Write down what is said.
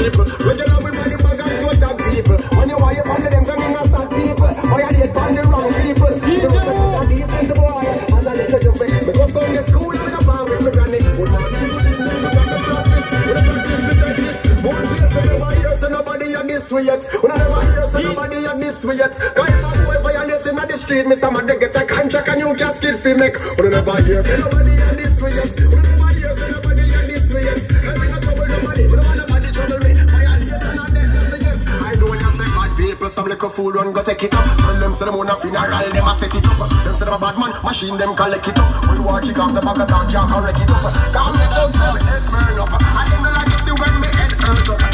people. Regular with money bag and to attack people. When you want you find them coming as sad people. Violate on the wrong people. DJ! So decent boy, as a little jumping. Me go from the school and I found with me granny. Would not be good in the practice. Would not practice with like this. More place than never hear, so nobody at this way yet. Would never hear, so nobody at this way yet. Cause if a boy violating at the street, me some of them get a contract and you can skid free make. Would never hear, so nobody at this way yet. Would never hear, so nobody at this way yet. I mean, I trouble nobody, but don't want nobody trouble me. Violate and I'm dead, nothing else. I know when you say bad people, some little fool run go take it up. And them say them on a funeral, them a set it up. Them say them a bad man, machine them collect it up. When you walk kick off the back of the can't correct it up. Come let us say me head burn up. I ain't no like it see when me head hurt up.